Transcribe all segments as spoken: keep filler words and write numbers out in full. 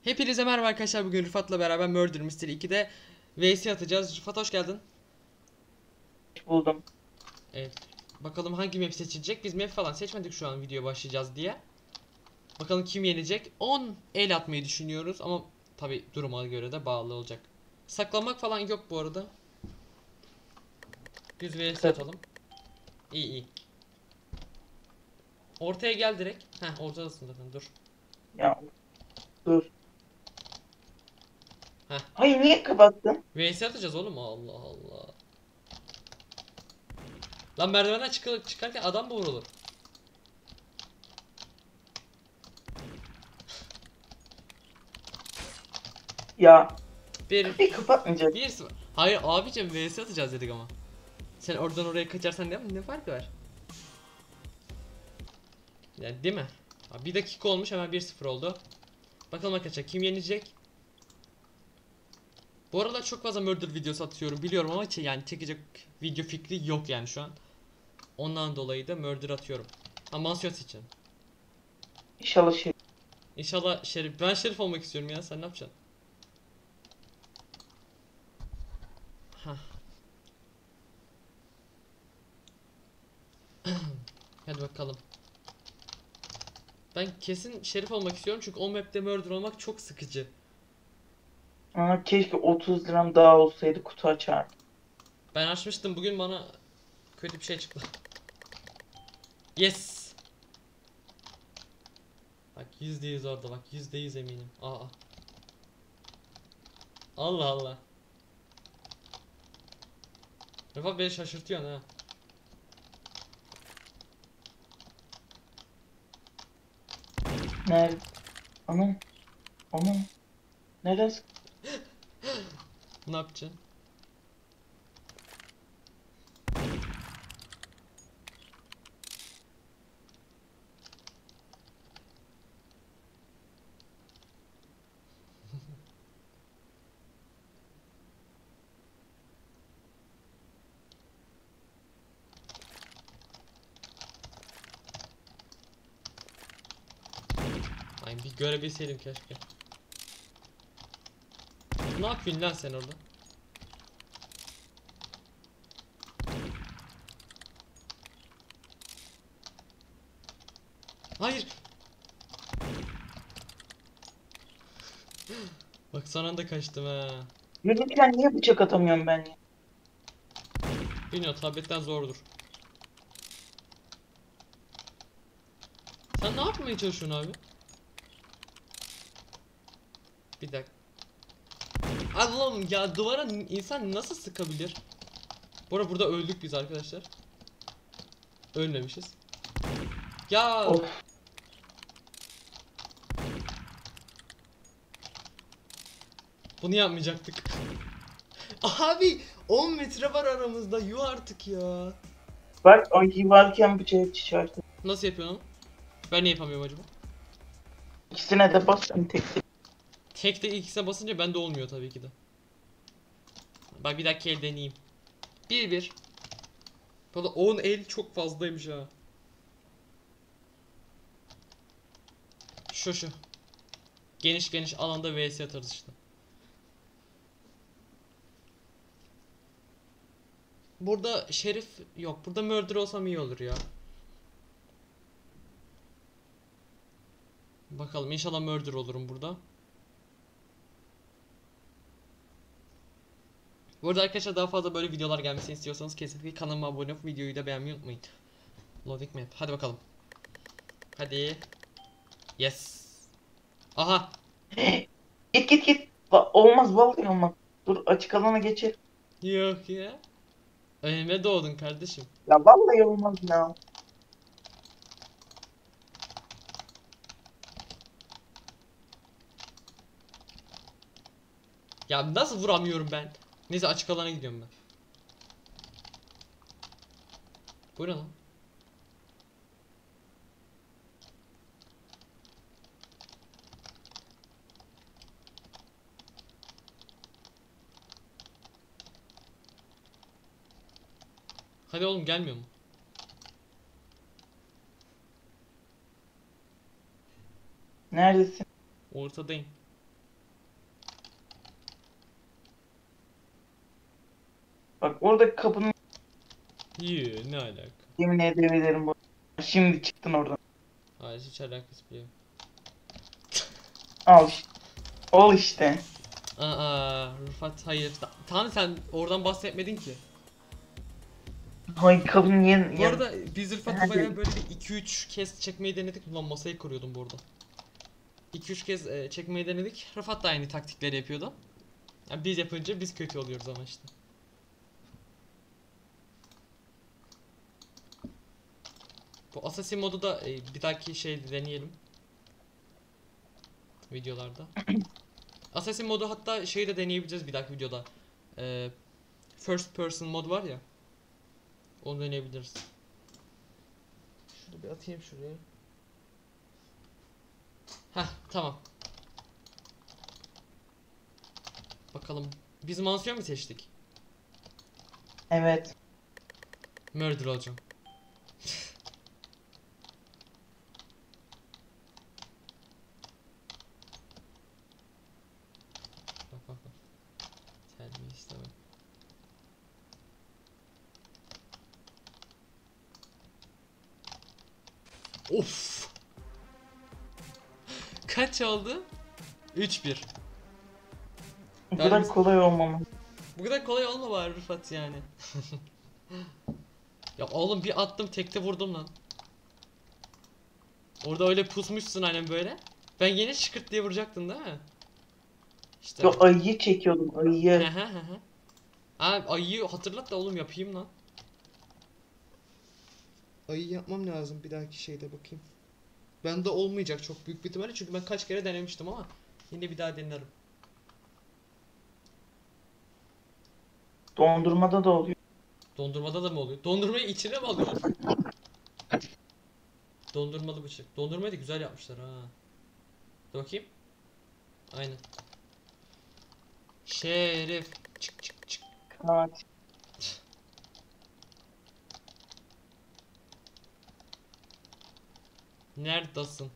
Hepinize merhaba arkadaşlar. Bugün Rıfat'la beraber Murder Mystery ikide V S atacağız. Rıfat hoş geldin. Buldum. Evet. Bakalım hangi map seçilecek. Biz map falan seçmedik şu an video başlayacağız diye. Bakalım kim yenecek. on el atmayı düşünüyoruz ama tabi duruma göre de bağlı olacak. Saklanmak falan yok bu arada. Düz V S Tabii. atalım. İyi iyi. Ortaya gel direkt. Heh, ortadasın zaten, dur. Ya dur. Heh. Hayır, niye kapattın? V S atacağız oğlum, Allah Allah. Lan merdivenden çık çıkarken adam mı vurulur? Ya Bir kapıyı kapatmayacak. Bir sıfır. Hayır abicim, V S atacağız dedik ama. Sen oradan oraya kaçarsan ne, ne farkı var? Yani değil mi? Abi bir dakika olmuş, hemen bir sıfır oldu. Bakalım arkadaşlar kim yenecek? Bu aralar çok fazla murder videosu atıyorum biliyorum ama yani çekecek video fikri yok yani şu an. Ondan dolayı da murder atıyorum. Ha, Mansiyos için. İnşallah şey. İnşallah şerif. Ben şerif olmak istiyorum ya, sen ne yapacaksın? Hah. Hadi bakalım. Ben kesin şerif olmak istiyorum çünkü o map'te murder olmak çok sıkıcı. Aa, keşke otuz liram daha olsaydı kutu açardım. Ben açmıştım, bugün bana kötü bir şey çıktı. Yes. Bak yüzde yüz orada, bak yüzde yüz eminim. Aa. Allah Allah. Rıfat beni şaşırtıyorsun ha. Nerede? Anam. Anam. Neresi? Ne yapacaksın? Ay bir görebilseydim keşke. Ne yapıyorsun lan sen orada? Hayır. Bak son anda kaçtım ha. Yürürken niye bıçak atamıyorum ben ya? Bilmiyorum, tabletten zordur. Sen ne yapmaya çalışıyorsun abi? Bir dakika. Allah'ım ya, duvara insan nasıl sıkabilir? Bu arada burada öldük biz arkadaşlar. Ölmemişiz. Ya Of. bunu yapmayacaktık. Abi on metre var aramızda, yuh artık ya. Bak ayı varken bıçağı çıkarttım. Nasıl yapıyorsun onu? Ben ne yapamıyorum acaba? İkisine de bas, ben tek tek. Tek de ikisine basınca bende olmuyor tabii ki de. Bak bir dakika el deneyeyim. Bir bir. Valla on el çok fazlaymış ha. Şu şu. Geniş geniş alanda V S atarız işte. Burada şerif yok. Burada murder olsam iyi olur ya. Bakalım, inşallah murder olurum burada. Bu arada arkadaşlar daha fazla böyle videolar gelmesini istiyorsanız kesinlikle kanalıma abone olup videoyu da beğenmeyi unutmayın. Loading map. Hadi bakalım. Hadi. Yes. Aha. Git git git. Va- olmaz, vallahi olmaz. Dur, açık alana geçir. Yok ya. Önüme doğdun kardeşim. Ya vallahi olmaz ya. Ya nasıl vuramıyorum ben? Neyse açık alana gidiyorum ben. Bu ne lan? Hadi oğlum, gelmiyor mu? Neredesin? Ortadayım. Bak oradaki kapının Yoo, ne alaka? yemin edebilirim bu. Şimdi çıktın oradan. Hayır, hiç alakası bile yok. Al işte. Ol işte. Aa, Rıfat hayır. Ta- Tanrı sen oradan bahsetmedin ki. Hay kapının yan, Bu yan. arada biz Rıfat'la bayağı Hadi. böyle bir iki üç kez çekmeyi denedik. Ulan masayı koruyordum burada. iki üç kez e, çekmeyi denedik. Rıfat da aynı taktikleri yapıyordu. Yani biz yapınca biz kötü oluyoruz ama işte. Bu Assassin modu da e, bir dahaki şey deneyelim. Videolarda. Assassin modu hatta şeyi de deneyebileceğiz bir dahaki videoda. E, First person mod var ya. Onu deneyebiliriz. Şunu bir atayım şuraya. Heh, tamam. Bakalım. Biz mansiyon mu seçtik? Evet. Murder olacağım. Bak bak bak. Terbiyesiz bak. Of. Kaç oldu? üç bir. Bu Yani kadar biz- kolay olmamalı. Bu kadar kolay olma bari Rıfat yani. Ya oğlum bir attım tekte vurdum lan. Orada öyle pusmuşsun aynen böyle. Ben yine şıkırt diye vuracaktın değil mi? İşte. Yo ayıyı çekiyordum He ayıyı. he he he. Ha, ayıyı hatırlat da oğlum yapayım lan. Ayı yapmam lazım bir dahaki şeyde bakayım. Bende olmayacak çok büyük bir ihtimalle çünkü ben kaç kere denemiştim ama yine bir daha denerim. Dondurmada da oluyor. Dondurmada da mı oluyor? Dondurmayı içine mi alıyorsun? Dondurmalı bıçak. Dondurmayı da güzel yapmışlar ha. Dur bakayım. Aynen. Şerif. Çık çık çık. Evet. Neredesin?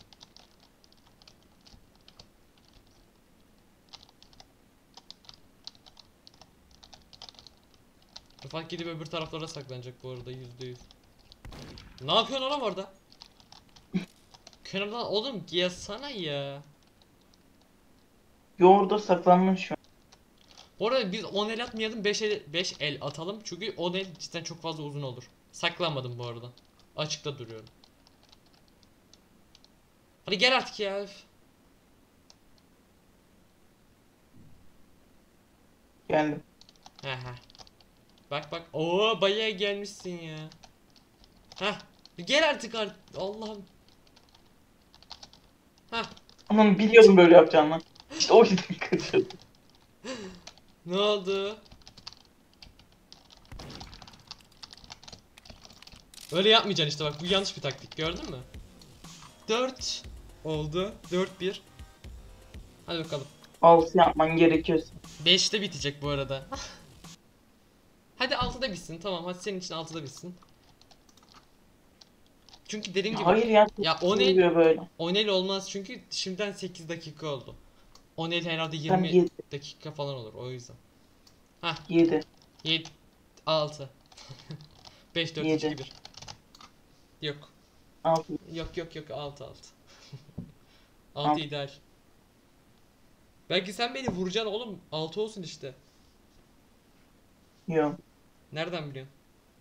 Rıfat gidip öbür taraflara saklanacak bu arada yüzde yüz. Ne yapıyorsun oğlum orada? Kenardan oğlum gelsana ya. Yoğurda saklandım şu an. Bu arada biz on el atmayalım beş el, beş el atalım çünkü on el cidden çok fazla uzun olur. Saklanmadım bu arada. Açıkta duruyorum. Hadi gel artık ya. Üf. Geldim. He he. Bak bak. Oo bayağı gelmişsin ya. Heh. Gel artık artık. Allah'ım. Heh. Aman biliyordum böyle yapacağını. İşte o yüzden kaçıyordum. Ne oldu? Öyle yapmayacaksın işte bak bu yanlış bir taktik gördün mü? dört oldu. dört bir. Hadi bakalım. Altı yapman gerekiyorsa. beşte bitecek bu arada. Hadi altıda bitsin. Tamam hadi senin için altıda bitsin. Çünkü dediğim gibi Hayır ya. ya Çok on el oluyor böyle. on el olmaz çünkü şimdiden sekiz dakika oldu. on el herhalde Tam yirmi yedi. dakika falan olur o yüzden. Hah Yedi. yedi altı beş dört üç iki Yedi. bir. Yok. Altı. Yok yok yok altı altı. altı Altı. ideal. Belki sen beni vuracaksın oğlum. altı olsun işte. Yok. Nereden biliyorsun?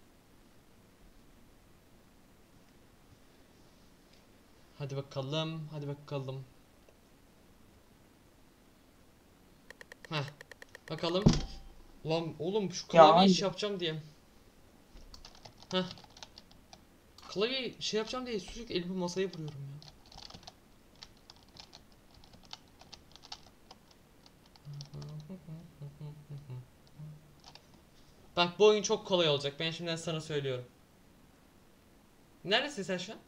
Hadi bakalım. Hadi bakalım. Heh. Bakalım. Ulan oğlum şu Ya klavye iş hangi? yapacağım diye. Heh. Klavye şey yapacağım diye sürekli elimi masaya vuruyorum ya. Bak bu oyun çok kolay olacak. Ben şimdiden sana söylüyorum. Neredesin sen şu an?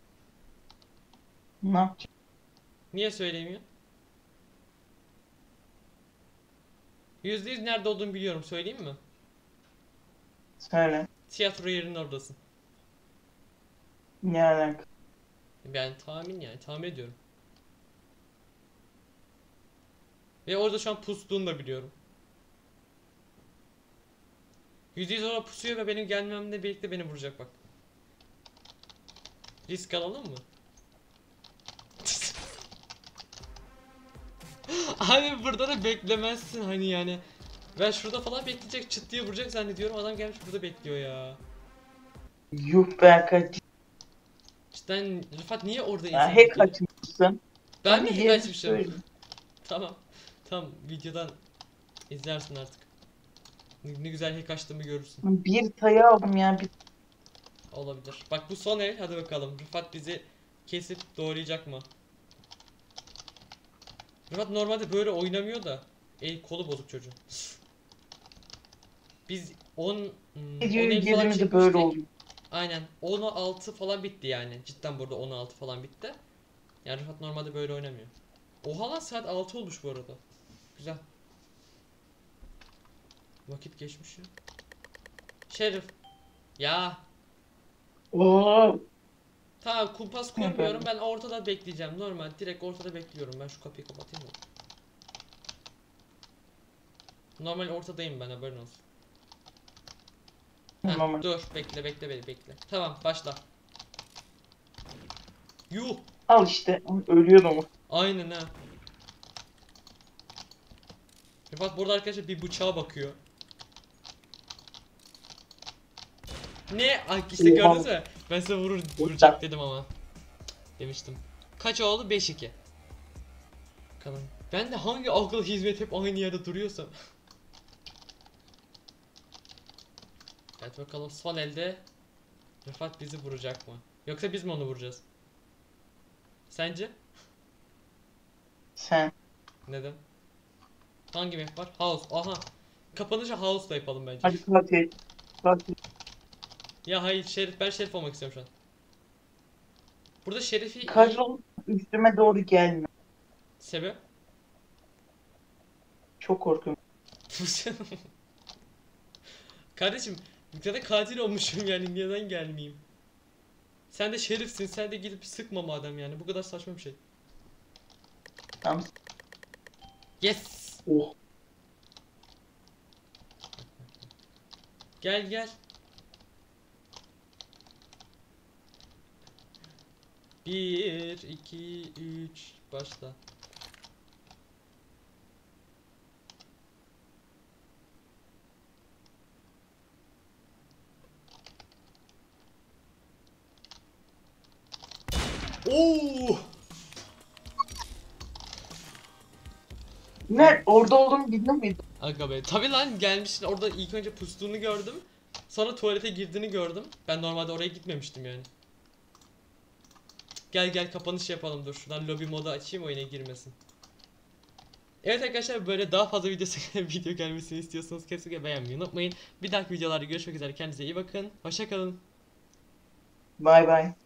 Ne yapacağım? Niye söylemiyorsun? yüzde yüz nerede olduğunu biliyorum. Söyleyeyim mi? Söyle. Tiyatro yerinin oradasın. Ne alaka? Yani tahmin yani tahmin ediyorum. Ve orada şu an pustuğunu da biliyorum. yüzde yüz orada pusuyor ve benim gelmemle birlikte beni vuracak bak. Risk alalım mı? Abi burada da beklemezsin hani yani. Ben şurada falan bekleyecek, çıt diye vuracak zannediyorum. Adam gelmiş burada bekliyor ya. Yuh Berkay. Cidden Rıfat niye orada Ya insan hack gibi? açmışsın. Ben mi Hadi hack ye, açmışım? söyle. Tamam. Tamam videodan izlersin artık. Ne, ne güzel hack açtığımı görürsün. Bir sayı aldım ya. Bir... Olabilir. Bak bu son el, hadi bakalım. Rıfat bizi kesip doğrayacak mı? Rıfat normalde böyle oynamıyor da. El kolu bozuk çocuğun. Biz on hmm, on Videoyu el falan girdiğimde de böyle çekmiştik. oluyor. Aynen. onu altı falan bitti yani. Cidden burada on altı falan bitti. Yani Rıfat normalde böyle oynamıyor. Oha lan saat altı olmuş bu arada. Güzel. Vakit geçmiş ya. Şerif. Ya. Oo. Tamam kumpas kurmuyorum. Ben ortada bekleyeceğim. Normal. Direkt ortada bekliyorum. Ben şu kapıyı kapatayım mı? Normal ortadayım ben, haberin olsun. Heh, Normal. dur bekle bekle beni bekle. Tamam başla. Yuh. Al işte. Ölüyordum. Aynen ha. Rıfat burada arkadaşlar bir bıçağa bakıyor. Ne? Ay işte Oha. gördünüz mü? Ben size vurur, vuracak dedim ama. Demiştim. Kaç oldu? beş iki. Bakalım. Ben de hangi akıl hizmet hep aynı yerde duruyorsam. Evet bakalım son elde Rıfat bizi vuracak mı? Yoksa biz mi onu vuracağız? Sence? Sen. Neden? Hangi map var? House. Aha. Kapanışı House'la yapalım bence. Hadi katil. Katil. Ya hayır Şerif, ben Şerif olmak istiyorum şu an. Burada Şerif'i Katil iyi... olup üstüme doğru gelme. Sebep? Çok korkuyorum. Kardeşim zaten katil olmuşum yani, neden gelmeyeyim? Sen de Şerif'sin, sen de gidip sıkma madem yani, bu kadar saçma bir şey. Tamam. Yes! Oh. Gel gel. Bir, iki, üç, başla. Oo! Ne? Orada olduğunu bilmiyor muydun? Aga be. Tabi lan, gelmişsin orada, ilk önce pustuğunu gördüm. Sonra tuvalete girdiğini gördüm. Ben normalde oraya gitmemiştim yani. Gel gel kapanış yapalım, dur şuradan lobby modu açayım, oyuna girmesin. Evet arkadaşlar, böyle daha fazla video video gelmesini istiyorsanız kesinlikle beğenmeyi unutmayın. Bir dahaki videolarda görüşmek üzere, kendinize iyi bakın. Hoşça kalın. Bay bay.